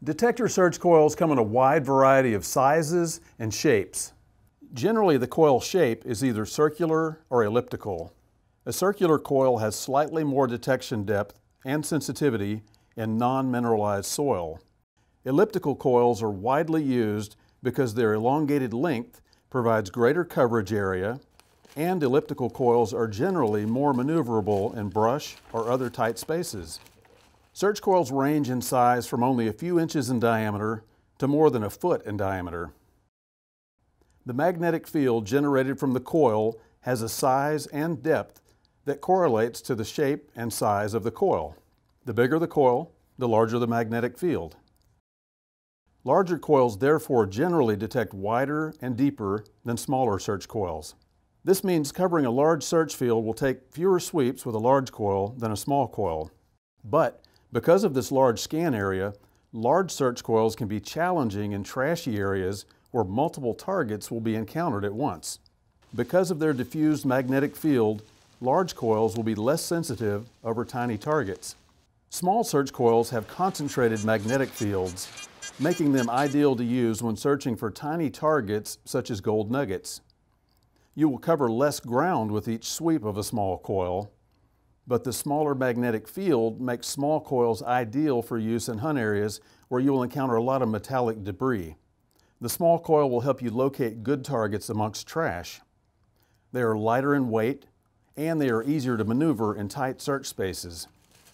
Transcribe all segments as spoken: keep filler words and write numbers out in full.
Detector search coils come in a wide variety of sizes and shapes. Generally, the coil shape is either circular or elliptical. A circular coil has slightly more detection depth and sensitivity in non-mineralized soil. Elliptical coils are widely used because their elongated length provides greater coverage area, and elliptical coils are generally more maneuverable in brush or other tight spaces. Search coils range in size from only a few inches in diameter to more than a foot in diameter. The magnetic field generated from the coil has a size and depth that correlates to the shape and size of the coil. The bigger the coil, the larger the magnetic field. Larger coils therefore generally detect wider and deeper than smaller search coils. This means covering a large search field will take fewer sweeps with a large coil than a small coil. But because of this large scan area, large search coils can be challenging in trashy areas where multiple targets will be encountered at once. Because of their diffused magnetic field, large coils will be less sensitive over tiny targets. Small search coils have concentrated magnetic fields, making them ideal to use when searching for tiny targets such as gold nuggets. You will cover less ground with each sweep of a small coil, but the smaller magnetic field makes small coils ideal for use in hunt areas where you will encounter a lot of metallic debris. The small coil will help you locate good targets amongst trash. They are lighter in weight, and they are easier to maneuver in tight search spaces.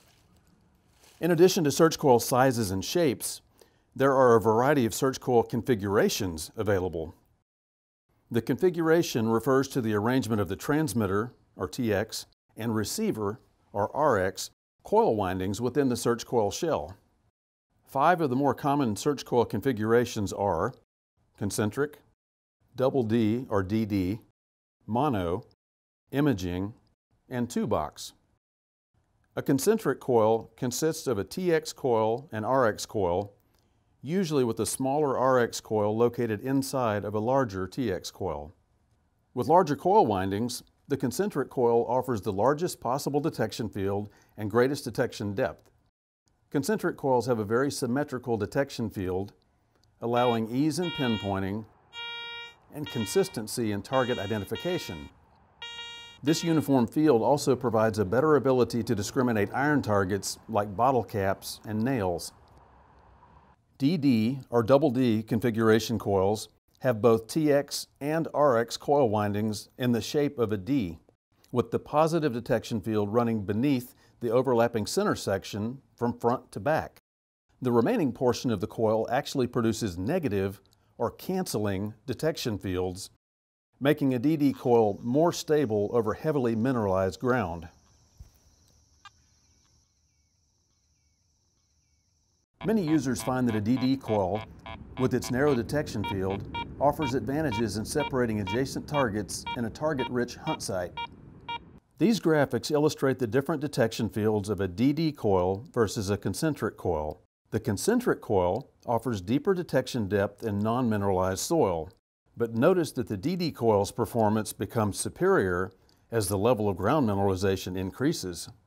In addition to search coil sizes and shapes, there are a variety of search coil configurations available. The configuration refers to the arrangement of the transmitter, or T X, and receiver, or R X, coil windings within the search coil shell. Five of the more common search coil configurations are concentric, double D or D D, mono, imaging, and two-box. A concentric coil consists of a T X coil and R X coil, usually with a smaller R X coil located inside of a larger T X coil. With larger coil windings, the concentric coil offers the largest possible detection field and greatest detection depth. Concentric coils have a very symmetrical detection field, allowing ease in pinpointing and consistency in target identification. This uniform field also provides a better ability to discriminate iron targets like bottle caps and nails. D D or double D configuration coils have both T X and R X coil windings in the shape of a D, with the positive detection field running beneath the overlapping center section from front to back. The remaining portion of the coil actually produces negative or canceling detection fields, making a D D coil more stable over heavily mineralized ground. Many users find that a D D coil, with its narrow detection field, offers advantages in separating adjacent targets in a target-rich hunt site. These graphics illustrate the different detection fields of a D D coil versus a concentric coil. The concentric coil offers deeper detection depth in non-mineralized soil, but notice that the D D coil's performance becomes superior as the level of ground mineralization increases.